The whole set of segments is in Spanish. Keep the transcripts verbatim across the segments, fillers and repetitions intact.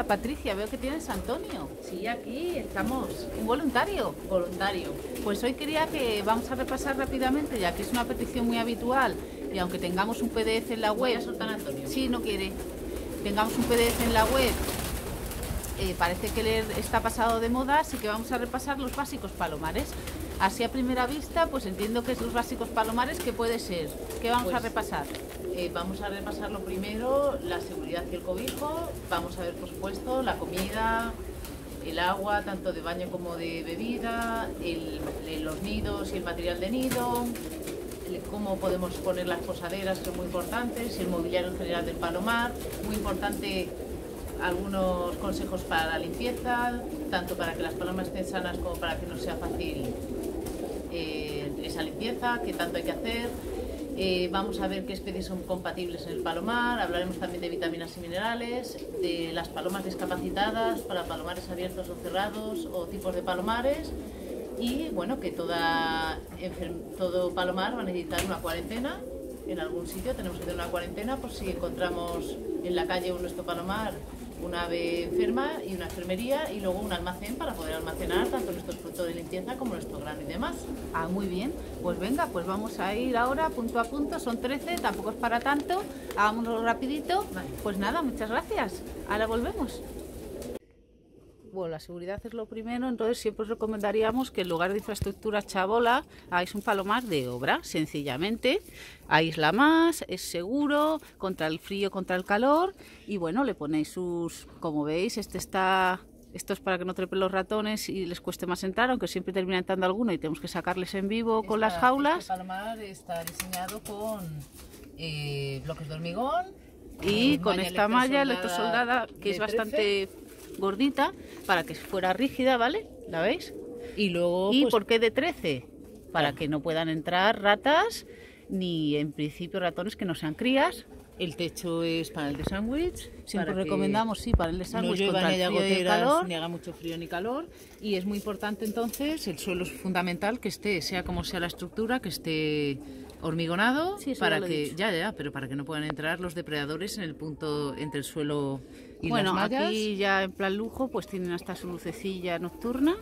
Hola Patricia, veo que tienes a Antonio. Sí, aquí estamos. ¿Un voluntario? Voluntario. Pues hoy quería que vamos a repasar rápidamente, ya que es una petición muy habitual y aunque tengamos un P D F en la web... Voy a soltar a Antonio. Sí, no quiere. Tengamos un P D F en la web, eh, parece que leer está pasado de moda, así que vamos a repasar los básicos palomares. Así a primera vista, pues entiendo que es los básicos palomares, ¿qué puede ser? ¿Qué vamos Pues, a repasar? Eh, vamos a repasar lo primero, la seguridad y el cobijo. Vamos a ver, por supuesto, la comida, el agua, tanto de baño como de bebida, el, el, los nidos y el material de nido, el, cómo podemos poner las posaderas, que son muy importantes, y el mobiliario en general del palomar. Muy importante, algunos consejos para la limpieza, tanto para que las palomas estén sanas como para que no sea fácil eh, esa limpieza, que tanto hay que hacer. Eh, vamos a ver qué especies son compatibles en el palomar, hablaremos también de vitaminas y minerales, de las palomas discapacitadas para palomares abiertos o cerrados o tipos de palomares y bueno, que toda, todo palomar va a necesitar una cuarentena en algún sitio, tenemos que tener una cuarentena por si encontramos en la calle nuestro palomar una ave enferma y una enfermería y luego un almacén para poder almacenar tanto nuestros productos de limpieza como nuestro grano y demás. Ah, muy bien. Pues venga, pues vamos a ir ahora punto a punto, son trece, tampoco es para tanto, hagámoslo rapidito. Vale. Pues nada, muchas gracias. Ahora volvemos. Bueno, la seguridad es lo primero, entonces siempre os recomendaríamos que en lugar de infraestructura chabola hagáis un palomar de obra, sencillamente. Aísla más, es seguro, contra el frío, contra el calor, y bueno, le ponéis sus, como veis, este está, esto es para que no trepen los ratones y les cueste más entrar, aunque siempre termina entrando alguno y tenemos que sacarles en vivo con Esta, las jaulas. Este palomar está diseñado con eh, bloques de hormigón y con esta malla electrosoldada que es bastante gordita para que fuera rígida, ¿vale? ¿La veis? Y luego, ¿Y pues, por qué de trece? Para claro, que no puedan entrar ratas ni en principio ratones que no sean crías. el techo es panel de sándwich. Siempre recomendamos, sí, panel de sándwich no contra ni el frío y el calor. goteras, ni haga mucho frío ni calor. Y es muy importante entonces, el suelo es fundamental que esté, sea como sea la estructura, que esté hormigonado, sí, para que ya, ya, pero para que no puedan entrar los depredadores en el punto entre el suelo y bueno, las mallas. Aquí ya en plan lujo, pues tienen hasta su lucecilla nocturna.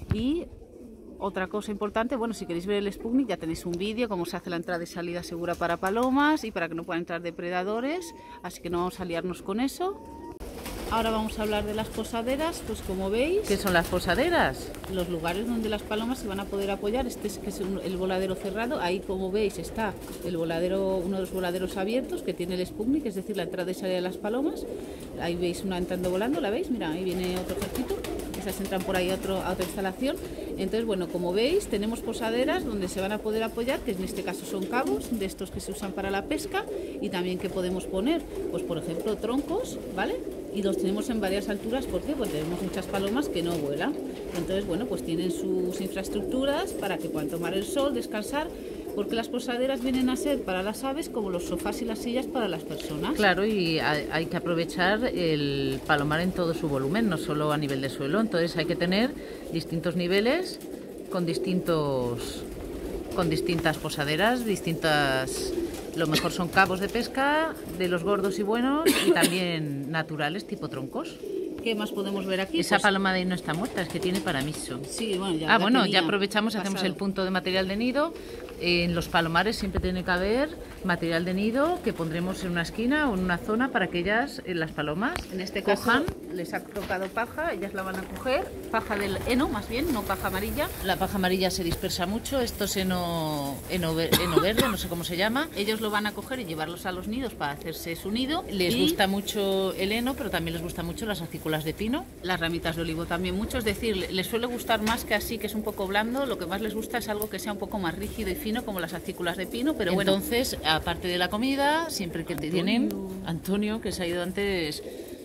Y otra cosa importante, bueno, si queréis ver el Sputnik ya tenéis un vídeo cómo se hace la entrada y salida segura para palomas y para que no puedan entrar depredadores, así que no vamos a liarnos con eso. Ahora vamos a hablar de las posaderas, pues como veis... ¿Qué son las posaderas? Los lugares donde las palomas se van a poder apoyar. Este es, que es un, el voladero cerrado, ahí como veis está el voladero, uno de los voladeros abiertos que tiene el Sputnik, es decir, la entrada y salida de las palomas. Ahí veis una entrando volando, ¿la veis? Mira, ahí viene otro ejército, esas entran por ahí a, otro, a otra instalación. Entonces, bueno, como veis, tenemos posaderas donde se van a poder apoyar, que en este caso son cabos, de estos que se usan para la pesca, y también que podemos poner, pues por ejemplo, troncos, ¿vale? Y los tenemos en varias alturas, ¿por qué? Pues tenemos muchas palomas que no vuelan. Entonces, bueno, pues tienen sus infraestructuras para que puedan tomar el sol, descansar, porque las posaderas vienen a ser para las aves como los sofás y las sillas para las personas. Claro, y hay que aprovechar el palomar en todo su volumen, no solo a nivel de suelo. Entonces hay que tener distintos niveles con distintos con distintas posaderas, distintas. Lo mejor son cabos de pesca, de los gordos y buenos, y también naturales, tipo troncos. ¿Qué más podemos ver aquí? Esa pues, paloma de ahí no está muerta, es que tiene paramiso. Sí, bueno, ya ah, bueno, ya tenía aprovechamos, pasado. Hacemos el punto de material de nido. En los palomares siempre tiene que haber material de nido que pondremos en una esquina o en una zona para que ellas, las palomas, en este cojan. caso les ha tocado paja, ellas la van a coger, paja del heno más bien, no paja amarilla. La paja amarilla se dispersa mucho, esto es heno, heno, heno verde, no sé cómo se llama. Ellos lo van a coger y llevarlos a los nidos para hacerse su nido. Les y gusta mucho el heno, pero también les gusta mucho las acículas de pino. Las ramitas de olivo también mucho, es decir, les suele gustar más que así, que es un poco blando, lo que más les gusta es algo que sea un poco más rígido y fino, como las acículas de pino, pero bueno. Entonces, aparte de la comida, siempre que Antonio. tienen... Antonio, que se ha ido antes...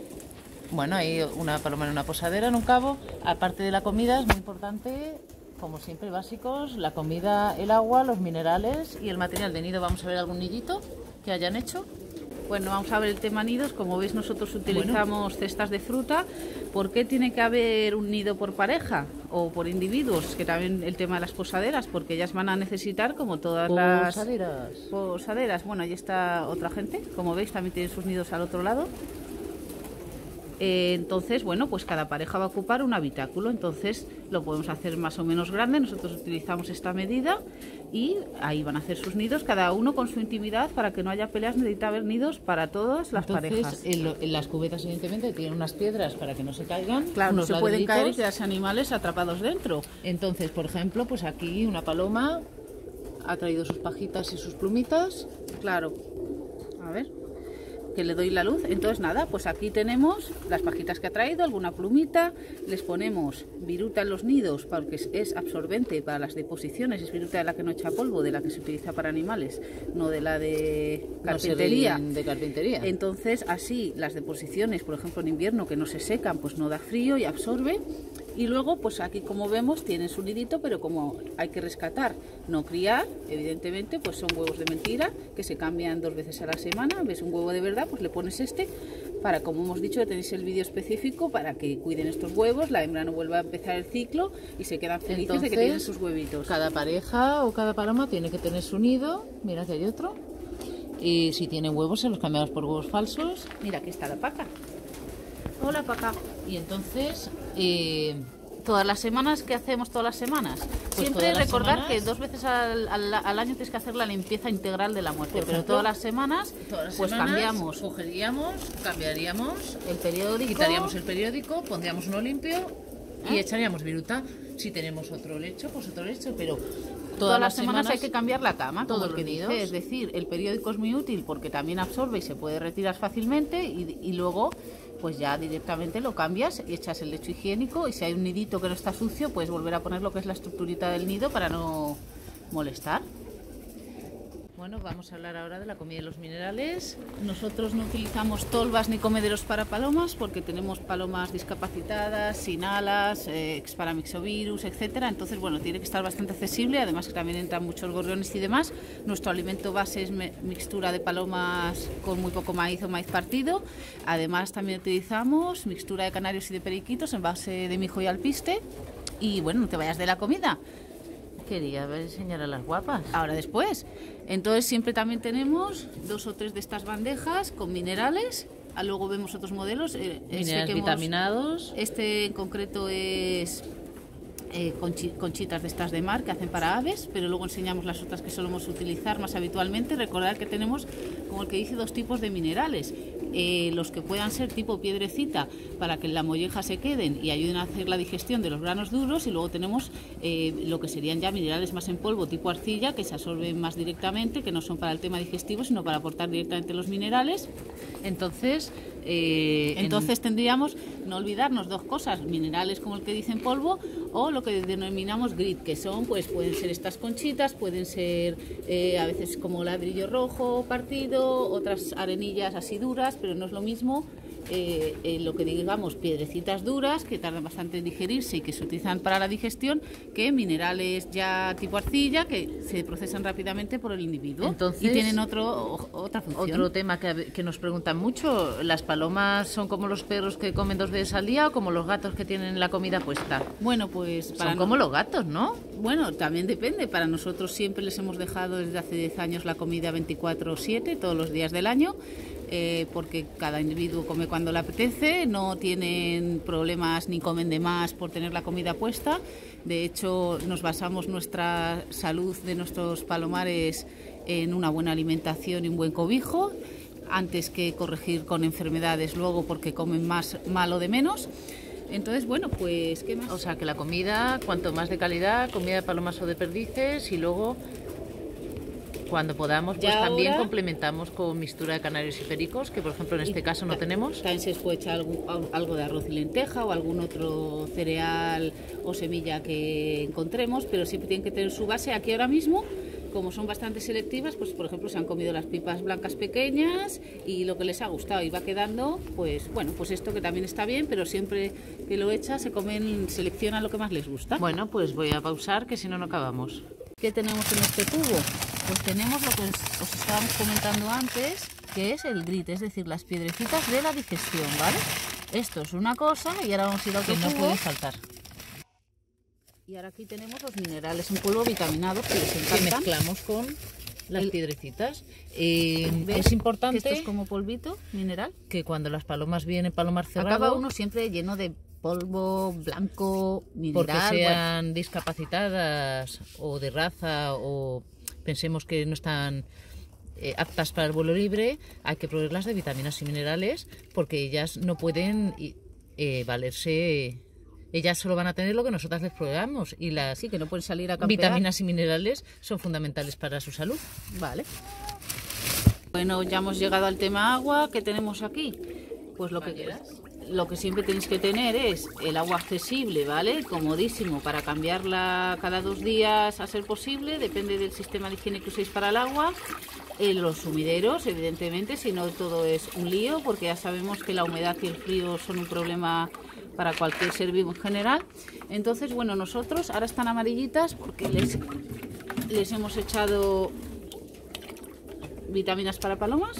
Bueno, hay una paloma en una posadera, en un cabo. Aparte de la comida, es muy importante, como siempre, básicos, la comida, el agua, los minerales y el material de nido. Vamos a ver algún nidito que hayan hecho. Bueno, vamos a ver el tema nidos. Como veis, nosotros utilizamos bueno. cestas de fruta. ¿Por qué tiene que haber un nido por pareja o por individuos? Que también el tema de las posaderas, porque ellas van a necesitar, como todas posaderas. las posaderas. Bueno, ahí está otra gente. Como veis, también tienen sus nidos al otro lado. Eh, entonces, bueno, pues cada pareja va a ocupar un habitáculo, entonces lo podemos hacer más o menos grande. Nosotros utilizamos esta medida y ahí van a hacer sus nidos, cada uno con su intimidad, para que no haya peleas. Necesita haber nidos para todas las entonces, parejas. En, en las cubetas, evidentemente, tienen unas piedras para que no se caigan. Claro, no se pueden caer y quedarse animales atrapados dentro. Entonces, por ejemplo, pues aquí una paloma ha traído sus pajitas y sus plumitas. Claro, a ver, que le doy la luz. Entonces nada, pues aquí tenemos las pajitas que ha traído, alguna plumita, les ponemos viruta en los nidos porque es, es absorbente para las deposiciones, es viruta de la que no echa polvo, de la que se utiliza para animales, no de la de carpintería. No de carpintería. Entonces así las deposiciones, por ejemplo en invierno que no se secan, pues no da frío y absorbe. Y luego, pues aquí como vemos, tienen su nidito, pero como hay que rescatar, no criar, evidentemente, pues son huevos de mentira, que se cambian dos veces a la semana. Ves un huevo de verdad, pues le pones este, para, como hemos dicho, tenéis el vídeo específico, para que cuiden estos huevos, la hembra no vuelva a empezar el ciclo y se quedan felices. Entonces, de que tienen sus huevitos. Cada pareja o cada paloma tiene que tener su nido. Mira que hay otro. Y si tienen huevos, se los cambiamos por huevos falsos. Mira, aquí está la paca. Hola, paca. Y entonces, eh, todas las semanas, ¿qué hacemos todas las semanas? Pues Siempre todas las recordar semanas, que dos veces al, al, al año tienes que hacer la limpieza integral de la muerte, Por pero ejemplo, todas las semanas, todas las pues semanas cambiamos cogeríamos, cambiaríamos el periódico, quitaríamos el periódico, pondríamos uno limpio y ¿Eh? echaríamos viruta. Si tenemos otro lecho, pues otro lecho, pero todas, todas las las semanas, semanas hay que cambiar la cama, todos como el que los dice. nidos. Es decir, el periódico es muy útil porque también absorbe y se puede retirar fácilmente, y, y luego pues ya directamente lo cambias y echas el lecho higiénico, y si hay un nidito que no está sucio, puedes volver a poner lo que es la estructurita del nido para no molestar. Bueno, vamos a hablar ahora de la comida de los minerales. Nosotros no utilizamos tolvas ni comederos para palomas porque tenemos palomas discapacitadas, sin alas, eh, exparamixovirus, etcétera. Entonces, bueno, tiene que estar bastante accesible. Además, que también entran muchos gorriones y demás. Nuestro alimento base es mixtura de palomas con muy poco maíz o maíz partido. Además, también utilizamos mixtura de canarios y de periquitos en base de mijo y alpiste. Y bueno, no te vayas de la comida. Quería ver, enseñar a las guapas. Ahora después. Entonces siempre también tenemos dos o tres de estas bandejas con minerales. Luego vemos otros modelos. Eh, Minerales este vitaminados. Hemos, este en concreto es eh, conchi, conchitas de estas de mar que hacen para aves, pero luego enseñamos las otras que solemos utilizar más habitualmente. Recordad que tenemos, como el que dice, dos tipos de minerales. Eh, los que puedan ser tipo piedrecita para que en la molleja se queden y ayuden a hacer la digestión de los granos duros, y luego tenemos eh, lo que serían ya minerales más en polvo tipo arcilla, que se absorben más directamente, que no son para el tema digestivo sino para aportar directamente los minerales. Entonces, eh, entonces en... tendríamos no olvidarnos dos cosas: minerales como el que dice en polvo, o lo que denominamos grit, que son, pues pueden ser estas conchitas, pueden ser eh, a veces como ladrillo rojo partido, otras arenillas así duras, pero no es lo mismo eh, eh, lo que digamos piedrecitas duras que tardan bastante en digerirse y que se utilizan para la digestión, que minerales ya tipo arcilla que se procesan rápidamente por el individuo. Entonces, y tienen otro, otra función. Otro tema que, que nos preguntan mucho: ¿las palomas son como los perros que comen dos veces al día o como los gatos que tienen la comida puesta? Bueno, pues para son como no... los gatos, ¿no? Bueno, también depende. Para nosotros siempre les hemos dejado desde hace diez años la comida veinticuatro siete, todos los días del año. Eh, porque cada individuo come cuando le apetece, no tienen problemas ni comen de más por tener la comida puesta. De hecho, nos basamos nuestra salud de nuestros palomares en una buena alimentación y un buen cobijo, antes que corregir con enfermedades luego porque comen más mal o de menos. Entonces, bueno, pues, ¿qué más? O sea, que la comida, cuanto más de calidad, comida de palomas o de perdices, y luego, cuando podamos, pues ya también ahora, complementamos con mixtura de canarios y pericos, que por ejemplo en este caso no tenemos. También se puede echar algo, algo de arroz y lenteja o algún otro cereal o semilla que encontremos, pero siempre tienen que tener su base. Aquí ahora mismo, como son bastante selectivas, pues por ejemplo se han comido las pipas blancas pequeñas y lo que les ha gustado, y va quedando, pues bueno, pues esto que también está bien, pero siempre que lo echas se comen, seleccionan lo que más les gusta. Bueno, pues voy a pausar, que si no no acabamos. ¿Qué tenemos en este cubo? Pues tenemos lo que os, os estábamos comentando antes, que es el grit, es decir, las piedrecitas de la digestión, ¿vale? Esto es una cosa, y ahora vamos a ir a otro que no cubo. puede faltar. Y ahora aquí tenemos los minerales en polvo vitaminados que les encantan. Que mezclamos con las el, piedrecitas. Eh, es importante que esto es como polvito mineral, que cuando las palomas vienen, palomar cerrado, acaba uno siempre lleno de polvo blanco mineral, porque sean bueno. discapacitadas o de raza, o pensemos que no están eh, aptas para el vuelo libre, hay que proveerlas de vitaminas y minerales, porque ellas no pueden eh, valerse. Ellas solo van a tener lo que nosotras les proveamos, y las sí, que no pueden salir a campear. Vitaminas y minerales son fundamentales para su salud. Vale. Bueno, ya hemos llegado al tema agua. ¿Qué tenemos aquí? Pues lo que, lo que siempre tenéis que tener es el agua accesible, ¿vale? Comodísimo, para cambiarla cada dos días a ser posible, depende del sistema de higiene que uséis para el agua. En los sumideros, evidentemente, si no todo es un lío, porque ya sabemos que la humedad y el frío son un problema para cualquier ser vivo en general. Entonces, bueno, nosotros ahora están amarillitas porque les, les hemos echado vitaminas para palomas.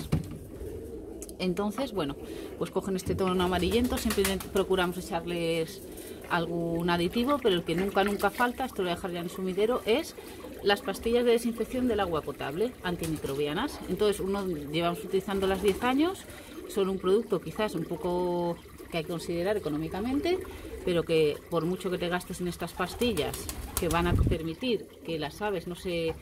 Entonces, bueno, pues cogen este tono amarillento. Siempre procuramos echarles algún aditivo, pero el que nunca, nunca falta, esto lo voy a dejar ya en el sumidero, es las pastillas de desinfección del agua potable, antimicrobianas. Entonces, uno llevamos utilizándolas diez años, son un producto quizás un poco que hay que considerar económicamente, pero que por mucho que te gastes en estas pastillas, que van a permitir que las aves no se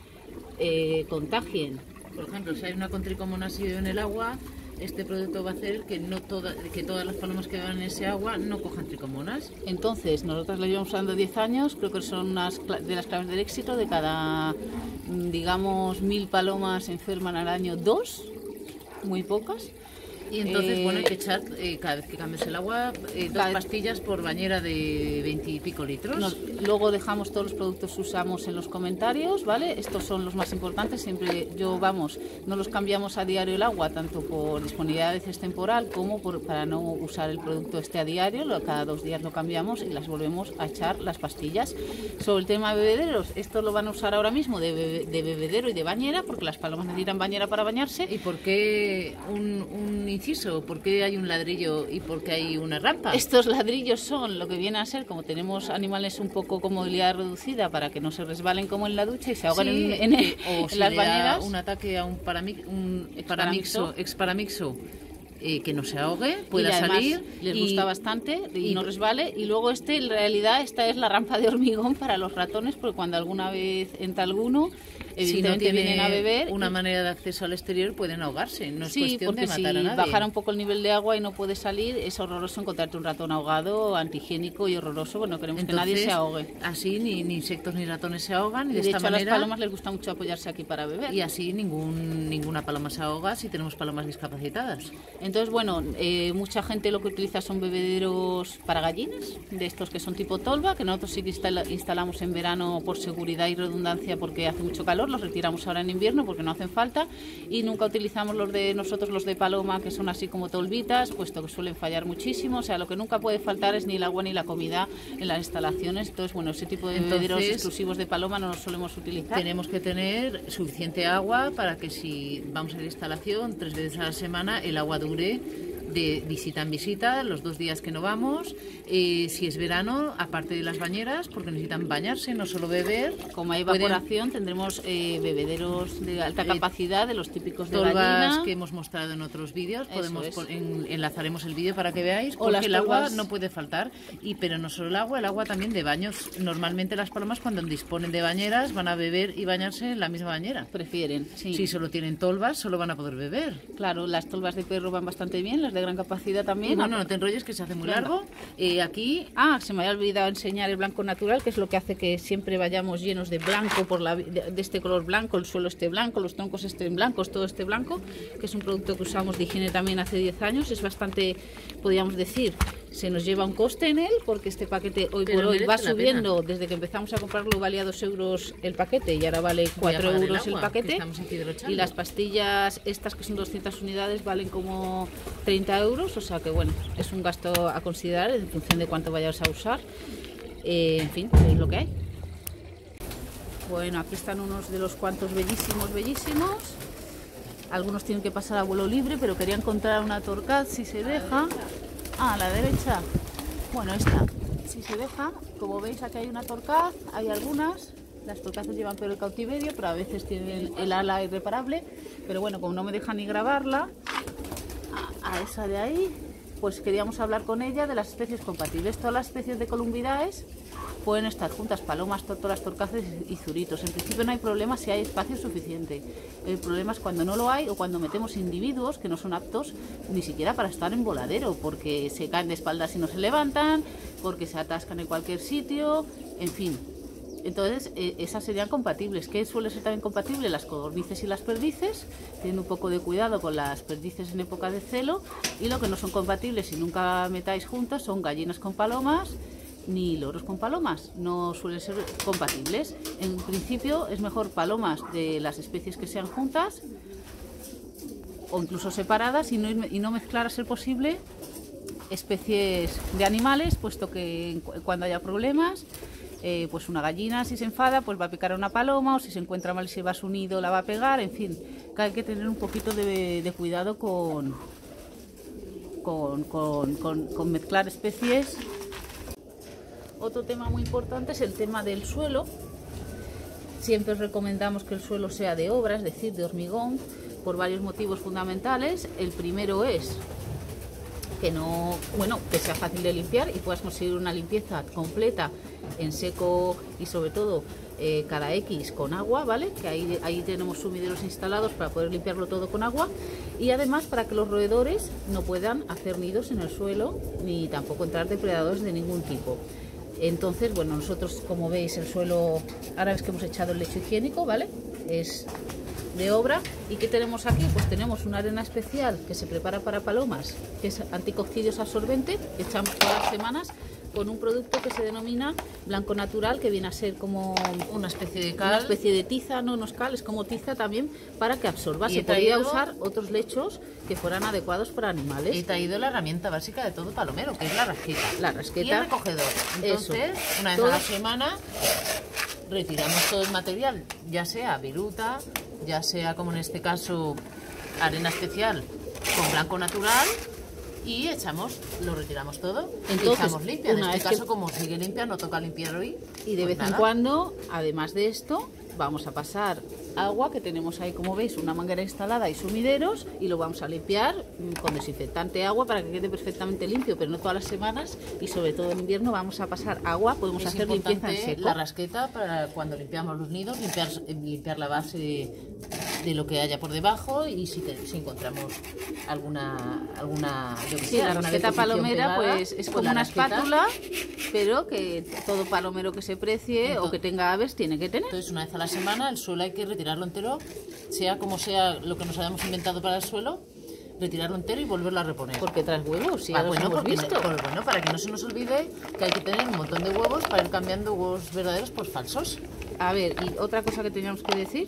eh, contagien. Por ejemplo, si hay una contricomonasis en el agua, este producto va a hacer que no toda, que todas las palomas que van en ese agua no cojan tricomonas. Entonces, nosotros las llevamos usando diez años, creo que son unas de las claves del éxito. De cada, digamos, mil palomas se enferman al año, dos, muy pocas. Y entonces, eh, bueno, hay que echar, eh, cada vez que cambies el agua, eh, dos cada... pastillas por bañera de veinte y pico litros. Nos, luego dejamos todos los productos que usamos en los comentarios, ¿vale? Estos son los más importantes. Siempre yo, vamos, no los cambiamos a diario el agua, tanto por disponibilidad a veces temporal como por, para no usar el producto este a diario. Lo, cada dos días lo cambiamos y las volvemos a echar las pastillas. Sobre el tema de bebederos, esto lo van a usar ahora mismo de, bebe, de bebedero y de bañera, porque las palomas necesitan bañera para bañarse. ¿Y por qué un, un inciso? ¿Por qué hay un ladrillo y por qué hay una rampa? Estos ladrillos son lo que viene a ser, como tenemos animales un poco con movilidad reducida, para que no se resbalen como en la ducha y se ahogan sí, en, en, el, o si en las bañeras. Un ataque a un, parami, un paramixo, exparamixo, eh, que no se ahogue, pueda y salir. Les y, gusta bastante y, y no resbale. Y luego este, en realidad, esta es la rampa de hormigón para los ratones, porque cuando alguna vez entra alguno, evidentemente si no vienen a beber. Una y... manera de acceso al exterior, pueden ahogarse. No es sí, cuestión porque de matar si a nadie. bajara un poco el nivel de agua y no puede salir, es horroroso encontrarte un ratón ahogado, antihigiénico y horroroso. Bueno, queremos Entonces, que nadie se ahogue. Así ni, ni insectos ni ratones se ahogan. Y de, de esta hecho, manera, a las palomas les gusta mucho apoyarse aquí para beber. Y así ningún, ninguna paloma se ahoga si tenemos palomas discapacitadas. Entonces, bueno, eh, mucha gente lo que utiliza son bebederos para gallinas, de estos que son tipo tolva, que nosotros sí que instala, instalamos en verano por seguridad y redundancia, porque hace mucho calor, los retiramos ahora en invierno porque no hacen falta, y nunca utilizamos los de nosotros, los de paloma, que son así como tolvitas, puesto que suelen fallar muchísimo. O sea, lo que nunca puede faltar es ni el agua ni la comida en las instalaciones. Entonces, bueno, ese tipo de bebederos Entonces, exclusivos de paloma no los solemos utilizar. Tenemos que tener suficiente agua para que si vamos a la instalación tres veces a la semana, el agua dure de visita en visita, los dos días que no vamos. Eh, si es verano, aparte de las bañeras, porque necesitan bañarse, no solo beber. Como hay evaporación, pueden... tendremos eh, bebederos de alta capacidad, de los típicos de tolvas gallina, que hemos mostrado en otros vídeos. Podemos es. en, enlazaremos el vídeo para que veáis, o porque las el agua tolvas... no puede faltar. Y pero no solo el agua, el agua también de baños. Normalmente las palomas, cuando disponen de bañeras, van a beber y bañarse en la misma bañera. Prefieren, sí. Si solo tienen tolvas, solo van a poder beber. Claro, las tolvas de perro van bastante bien, las de gran capacidad también. Y bueno, no te enrolles, que se hace muy largo. Eh, aquí, ah, se me había olvidado enseñar el blanco natural, que es lo que hace que siempre vayamos llenos de blanco, por la, de, de este color blanco, el suelo esté blanco, los troncos estén blancos, todo esté blanco, que es un producto que usamos de higiene también hace diez años. Es bastante, podríamos decir, se nos lleva un coste en él, porque este paquete hoy Pero por hoy va subiendo. Pena. Desde que empezamos a comprarlo valía dos euros el paquete y ahora vale cuatro euros el, agua, el paquete. Y las pastillas estas, que son doscientas unidades, valen como treinta euros, o sea que bueno, es un gasto a considerar en función de cuánto vayas a usar. Eh, en fin, es lo que hay. Bueno, aquí están unos de los cuantos bellísimos, bellísimos. Algunos tienen que pasar a vuelo libre, pero quería encontrar una torcaz, si se deja. Ah, a la derecha. Bueno, esta, si se deja, como veis aquí hay una torcaz, hay algunas. Las torcazas llevan peor el cautiverio, pero a veces tienen el ala irreparable. Pero bueno, como no me deja ni grabarla, a, a esa de ahí, pues queríamos hablar con ella de las especies compatibles. Todas las especies de Columbidae pueden estar juntas, palomas, tórtolas, torcazas y zuritos. En principio no hay problema si hay espacio suficiente. El problema es cuando no lo hay o cuando metemos individuos que no son aptos ni siquiera para estar en voladero, porque se caen de espaldas y no se levantan, porque se atascan en cualquier sitio, en fin. Entonces, eh, esas serían compatibles. ¿Qué suele ser también compatible? Las codornices y las perdices. Tienen un poco de cuidado con las perdices en época de celo. Y lo que no son compatibles, si nunca metáis juntas, son gallinas con palomas ni loros con palomas. No suelen ser compatibles. En principio, es mejor palomas de las especies que sean juntas o incluso separadas y no, y no mezclar a ser posible especies de animales, puesto que cuando haya problemas, Eh, pues una gallina si se enfada pues va a picar a una paloma, o si se encuentra mal y se va a su nido la va a pegar, en fin, que hay que tener un poquito de, de cuidado con con, con, con con mezclar especies. Otro tema muy importante es el tema del suelo. Siempre os recomendamos que el suelo sea de obra, es decir, de hormigón, por varios motivos fundamentales. El primero es que no, bueno, que sea fácil de limpiar y puedas conseguir una limpieza completa en seco y sobre todo eh, cada X con agua, ¿vale? Que ahí, ahí tenemos sumideros instalados para poder limpiarlo todo con agua, y además para que los roedores no puedan hacer nidos en el suelo ni tampoco entrar depredadores de ningún tipo. Entonces, bueno, nosotros, como veis, el suelo, ahora es que hemos echado el lecho higiénico, ¿vale? Es de obra. ¿Y qué tenemos aquí? Pues tenemos una arena especial que se prepara para palomas, que es anticoccidios absorbente, que echamos todas las semanas con un producto que se denomina blanco natural, que viene a ser como una especie de cal, una especie de tiza, no, no es cal, es como tiza también, para que absorba. Y se traído, podría usar otros lechos que fueran adecuados para animales. He traído la herramienta básica de todo palomero, que es la rasqueta. La rasqueta. Y el recogedor. Entonces, eso, una vez todo. a la semana retiramos todo el material, ya sea viruta, ya sea, como en este caso, arena especial con blanco natural, y echamos, lo retiramos todo. Entonces, y dejamos limpia. En una este vez caso, que... como sigue limpia, no toca limpiar hoy. Y de pues vez nada. en cuando, además de esto, vamos a pasar agua, que tenemos ahí, como veis, una manguera instalada y sumideros, y lo vamos a limpiar con desinfectante agua para que quede perfectamente limpio, pero no todas las semanas, y sobre todo en invierno vamos a pasar agua, podemos Es hacer limpieza en importante seco. la rasqueta para cuando limpiamos los nidos, limpiar, limpiar la base de, de lo que haya por debajo, y si, te, si encontramos alguna alguna yo que Sí, sé, la alguna rasqueta deposición palomera pegada, pues es pues como la una rasqueta. espátula, pero que todo palomero que se precie Entonces, o que tenga aves tiene que tener. Entonces, una vez a la semana el suelo hay que retirarlo entero, sea como sea lo que nos hayamos inventado para el suelo, retirarlo entero y volverlo a reponer. Porque traes huevos, si Ah, ya los bueno, hemos porque, visto. por- bueno, para que no se nos olvide que hay que tener un montón de huevos para ir cambiando huevos verdaderos por falsos. A ver, y otra cosa que teníamos que decir,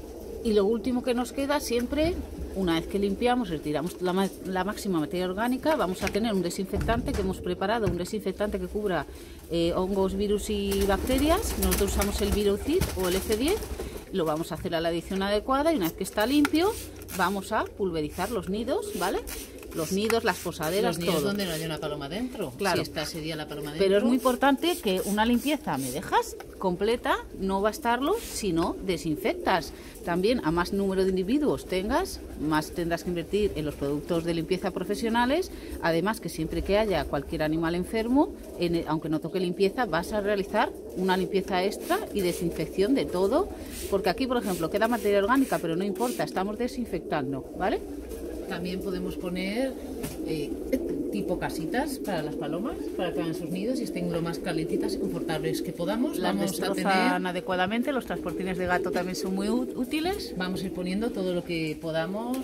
y lo último que nos queda siempre, una vez que limpiamos, retiramos la, ma- la máxima materia orgánica, vamos a tener un desinfectante que hemos preparado, un desinfectante que cubra eh, hongos, virus y bacterias. Nosotros usamos el Virocid o el F diez, lo vamos a hacer a la adición adecuada, y una vez que está limpio, vamos a pulverizar los nidos, ¿vale? Los nidos, las posaderas, Los nidos todo. donde no haya una paloma dentro. Claro. Si esta sería la paloma dentro. Pero es muy importante que una limpieza, ¿me dejas?, completa, no bastarlo si no desinfectas. También, a más número de individuos tengas, más tendrás que invertir en los productos de limpieza profesionales. Además, que siempre que haya cualquier animal enfermo, en el- aunque no toque limpieza, vas a realizar una limpieza extra y desinfección de todo. Porque aquí, por ejemplo, queda materia orgánica, pero no importa, estamos desinfectando, ¿vale? También podemos poner eh, tipo casitas para las palomas, para que hagan sus nidos y estén lo más calentitas y confortables que podamos. Las Vamos a destrozan tener, adecuadamente, los transportines de gato también son muy ú- útiles. vamos a ir poniendo todo lo que podamos,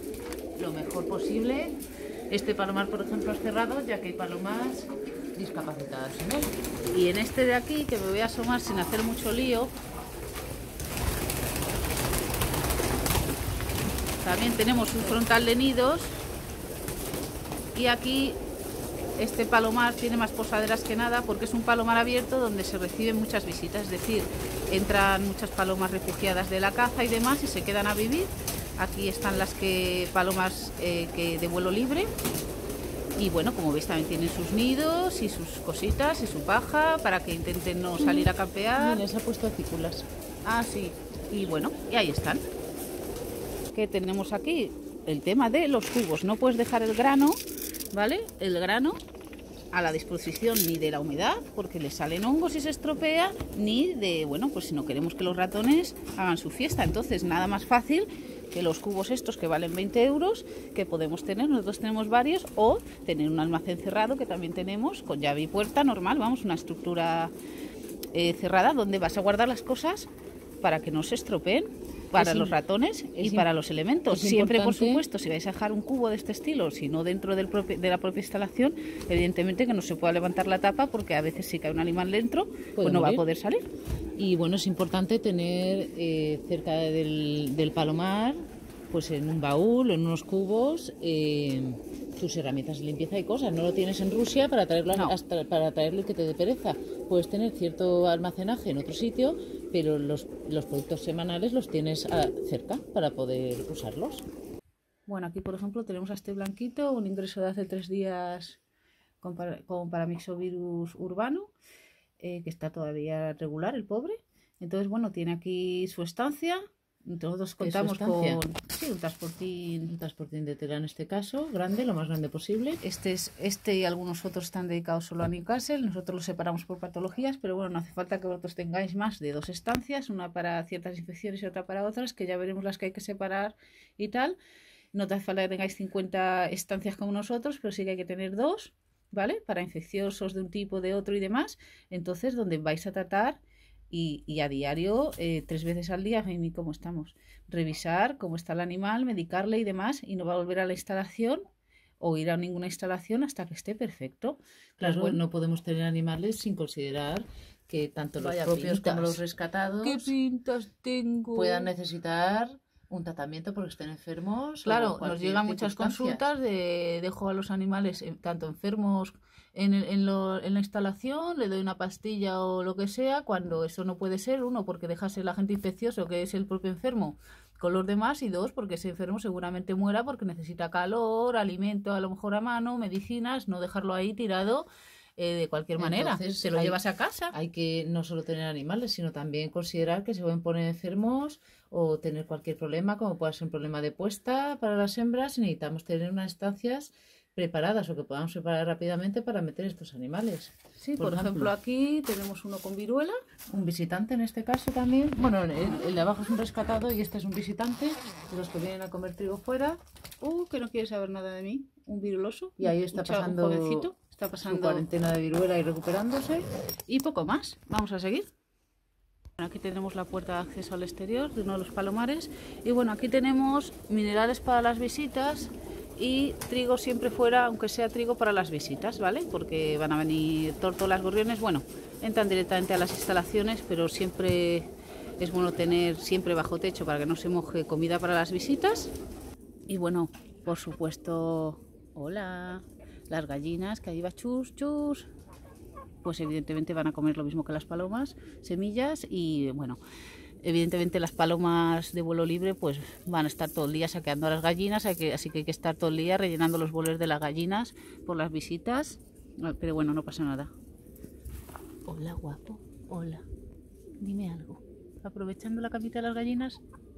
lo mejor posible. Este palomar, por ejemplo, es cerrado, ya que hay palomas discapacitadas en él. Y en este de aquí, que me voy a asomar sin hacer mucho lío, también tenemos un frontal de nidos, y aquí este palomar tiene más posaderas que nada porque es un palomar abierto donde se reciben muchas visitas, es decir, entran muchas palomas refugiadas de la caza y demás y se quedan a vivir. Aquí están las que palomas eh, que de vuelo libre, Y bueno, como veis también tienen sus nidos y sus cositas y su paja para que intenten no salir a campear. Mira, se ha puesto acículas. Ah, sí. Y bueno, y ahí están. ¿Qué tenemos aquí? El tema de los cubos. No puedes dejar el grano, ¿vale? El grano a la disposición ni de la humedad, porque le salen hongos y se estropea, ni de, bueno, pues si no queremos que los ratones hagan su fiesta. Entonces, nada más fácil que los cubos estos que valen veinte euros, que podemos tener, nosotros tenemos varios, o tener un almacén cerrado que también tenemos, con llave y puerta normal, vamos, una estructura eh, cerrada, donde vas a guardar las cosas para que no se estropeen, para los ratones y para los elementos. Siempre, por supuesto, si vais a dejar un cubo de este estilo, si no dentro del propio, de la propia instalación, evidentemente que no se pueda levantar la tapa, porque a veces si cae un animal dentro, pues no va a poder salir. Y bueno, es importante tener eh, cerca del, del palomar, pues en un baúl, en unos cubos, eh, tus herramientas de limpieza y cosas. No lo tienes en Rusia para traerlo, no. hasta, para traerlo y que te dé pereza. Puedes tener cierto almacenaje en otro sitio, pero los, los productos semanales los tienes a, cerca para poder usarlos. Bueno, aquí por ejemplo tenemos a este blanquito, un ingreso de hace tres días con, con paramyxovirus urbano, eh, que está todavía regular, el pobre. Entonces, bueno, tiene aquí su estancia. Nosotros contamos con sí, un transportín, un transportín de tela en este caso, grande, lo más grande posible. Este es este y algunos otros están dedicados solo a Newcastle. Nosotros los separamos por patologías, pero bueno, no hace falta que vosotros tengáis más de dos estancias, una para ciertas infecciones y otra para otras, que ya veremos las que hay que separar y tal. No te hace falta que tengáis cincuenta estancias como nosotros, pero sí que hay que tener dos, ¿vale? Para infecciosos de un tipo, de otro y demás. Entonces, donde vais a tratar Y, y a diario, eh, tres veces al día, Mimi, ¿cómo estamos? Revisar cómo está el animal, medicarle y demás, y no va a volver a la instalación o ir a ninguna instalación hasta que esté perfecto. Claro, pues, no podemos tener animales sin considerar que tanto los Vaya propios pintas. como los rescatados ¿Qué pintas tengo? puedan necesitar un tratamiento porque estén enfermos. Claro, nos llegan muchas consultas de dejo a los animales eh, tanto enfermos en, el, en, lo, en la instalación, le doy una pastilla o lo que sea, cuando eso no puede ser, uno, porque dejas el agente infeccioso, que es el propio enfermo, con los demás, y dos, porque ese enfermo seguramente muera porque necesita calor, alimento a lo mejor a mano, medicinas, no dejarlo ahí tirado eh, de cualquier manera. Entonces, se lo hay, llevas a casa. Hay que no solo tener animales, sino también considerar que se pueden poner enfermos o tener cualquier problema, como pueda ser un problema de puesta para las hembras, y necesitamos tener unas estancias preparadas o que podamos preparar rápidamente para meter estos animales. Sí, por, por ejemplo, ejemplo, aquí tenemos uno con viruela, un visitante en este caso también. Bueno, el, el de abajo es un rescatado y este es un visitante, de los que vienen a comer trigo fuera. Uh, que no quiere saber nada de mí, un viruloso. Y ahí está un pasando, un jovencito, está pasando su cuarentena de viruela y recuperándose. Y poco más. Vamos a seguir. Aquí tenemos la puerta de acceso al exterior de uno de los palomares. Y bueno, aquí tenemos minerales para las visitas y trigo siempre fuera, aunque sea trigo para las visitas, ¿vale? Porque van a venir tórtolas, gorriones, bueno, entran directamente a las instalaciones, pero siempre es bueno tener siempre bajo techo para que no se moje comida para las visitas. Y bueno, por supuesto, hola, las gallinas, que ahí va chus, chus, pues evidentemente van a comer lo mismo que las palomas, semillas, y bueno, evidentemente las palomas de vuelo libre pues van a estar todo el día saqueando a las gallinas, hay que, así que hay que estar todo el día rellenando los boles de las gallinas por las visitas, pero bueno, no pasa nada. Hola, guapo, hola, dime algo. Aprovechando la camita de las gallinas.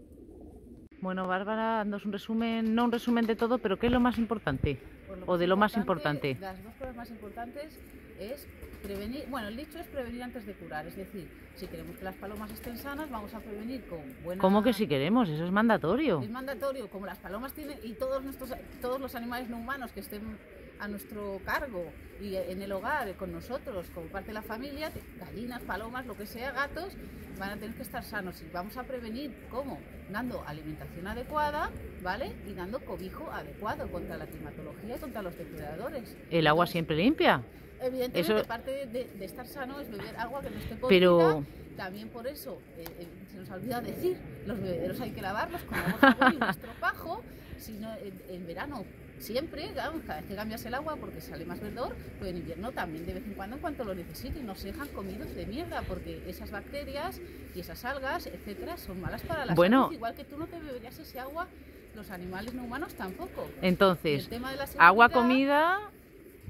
Bueno, Bárbara, dándonos un resumen, no un resumen de todo, pero ¿qué es lo más importante? Pues lo o de lo más importante. Las dos cosas más importantes es prevenir, bueno, el dicho es prevenir antes de curar, es decir, si queremos que las palomas estén sanas, vamos a prevenir con buena... ¿Cómo que si queremos? Eso es mandatorio. Es mandatorio, como las palomas tienen, y todos nuestros, todos los animales no humanos que estén a nuestro cargo y en el hogar, con nosotros, como parte de la familia, gallinas, palomas, lo que sea, gatos, van a tener que estar sanos. Y vamos a prevenir, ¿cómo? Dando alimentación adecuada, ¿vale? Y dando cobijo adecuado contra la climatología y contra los depredadores. ¿El agua siempre limpia? Evidentemente, eso... parte de, de estar sano es beber agua que no esté podrida. Pero... También por eso, eh, eh, se nos ha olvidado decir, los bebederos hay que lavarlos con agua y nuestro pajo, sino en, en verano siempre, digamos, cada vez que cambias el agua porque sale más verdor, pero en invierno también de vez en cuando en cuanto lo necesiten, no se dejan comidos de mierda, porque esas bacterias y esas algas, etcétera, son malas para la bueno, salud, igual que tú no te beberías ese agua, los animales no humanos tampoco. Entonces, agua, comida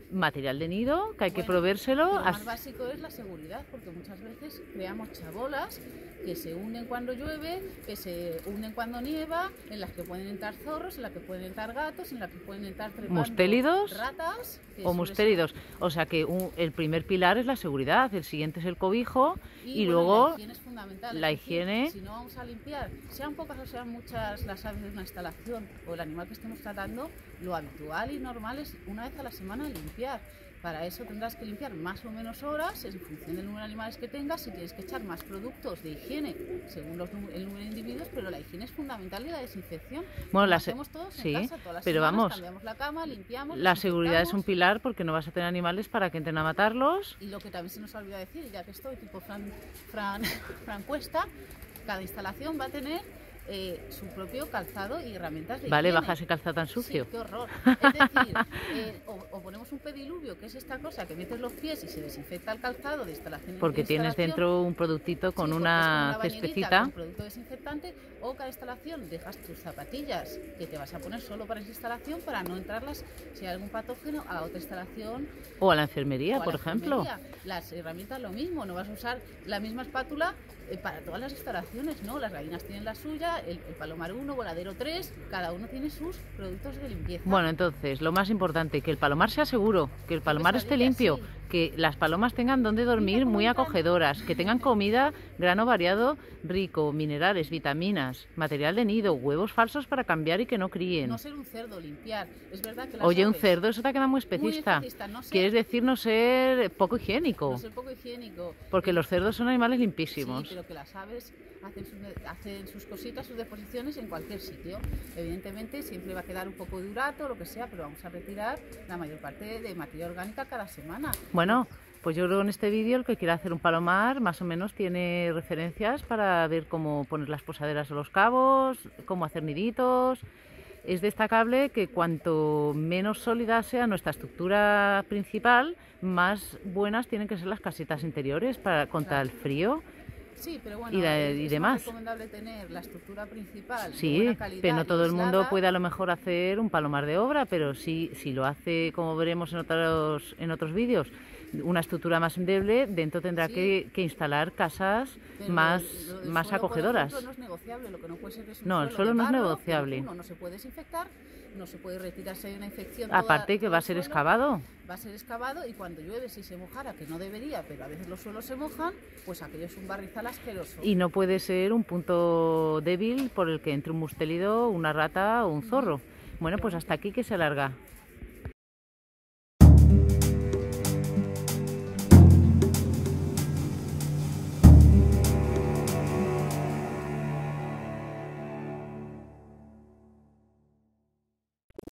material de nido, que hay que Bueno, proveérselo. Lo más as- básico es la seguridad, porque muchas veces creamos chabolas que se unen cuando llueve, que se unen cuando nieva, en las que pueden entrar zorros, en las que pueden entrar gatos, en las que pueden entrar trepando Mustélidos ratas. que o suele mustélidos. O sea que un- el primer pilar es la seguridad, el siguiente es el cobijo ser- y, bueno, luego la higiene es fundamental. la es decir, higiene. si no vamos a limpiar, sean pocas o sean muchas las aves de una instalación o el animal que estemos tratando, lo habitual y normal es una vez a la semana limpiar. Para eso tendrás que limpiar más o menos horas en función del número de animales que tengas, si tienes que echar más productos de higiene según los, nu- el número de individuos, pero la higiene es fundamental y la desinfección. Bueno, Como la se- hacemos todos en sí, casa, todas las pero semanas vamos, cambiamos la cama, limpiamos, la seguridad es un desinfectamos. pilar porque no vas a tener animales para que entren a matarlos. Y lo que también se nos olvida decir, ya que estoy tipo Fran, Fran, Fran Cuesta, cada instalación va a tener eh, su propio calzado y herramientas de Vale, higiene. baja ese calzado tan Sí, sucio. qué horror. Es decir, eh, o, o ponemos un pediluvio, que es esta cosa que metes los pies y se desinfecta el calzado de instalación en Porque tienes instalación. dentro un productito con Sí, porque es una como bañerita cespecita. con producto desinfectante, o cada instalación dejas tus zapatillas que te vas a poner solo para esa instalación para no entrarlas si hay algún patógeno a otra instalación. O a la enfermería, o a por la ejemplo. enfermería. Las herramientas lo mismo, no vas a usar la misma espátula eh, para todas las instalaciones, ¿no? Las gallinas tienen la suya, el, el palomar uno, voladero tres, cada uno tiene sus productos de limpieza. Bueno, entonces, lo más importante, que el palomar sea seguro, que el palomar esté pesadilla, limpio, sí. que las palomas tengan donde dormir cómo muy entran. acogedoras, que tengan comida, grano variado, rico, minerales, vitaminas, material de nido, huevos falsos para cambiar y que no críen. No ser un cerdo, limpiar. Es verdad que las Oye, un aves- cerdo, eso te ha quedado muy muy especista. especista, no ser- Quieres decir no ser poco higiénico, no ser poco higiénico. porque Eh, los cerdos son animales Sí, limpísimos. pero que las aves hacen, sus- hacen sus cositas, sus deposiciones en cualquier sitio. Evidentemente siempre va a quedar un poco de urato, lo que sea, pero vamos a retirar la mayor parte de materia orgánica cada semana. Bueno, pues yo creo que en este vídeo el que quiera hacer un palomar más o menos tiene referencias para ver cómo poner las posaderas a los cabos, cómo hacer niditos. Es destacable que cuanto menos sólida sea nuestra estructura principal, más buenas tienen que ser las casitas interiores para contra el frío. Sí, pero bueno, Y la- es, y es demás. más recomendable tener la estructura principal de Sí, buena calidad pero no y todo el mundo aislada. puede a lo mejor hacer un palomar de obra, pero sí, si lo hace, como veremos en otros, en otros vídeos, una estructura más endeble, dentro tendrá Sí. que, que instalar casas Pero más, lo del más suelo, por acogedoras. ejemplo, no es negociable, lo que no puede ser es un No, el suelo suelo de no es barro, negociable. que, uno, no se puede desinfectar, no se puede retirarse de una infección. Aparte toda- que todo va a el ser suelo. excavado. Va a ser excavado y cuando llueve, si se mojara, que no debería, pero a veces los suelos se mojan, pues aquello es un barrizal asqueroso. Y no puede ser un punto débil por el que entre un mustélido, una rata o un zorro. Bueno, pues hasta aquí que se alarga.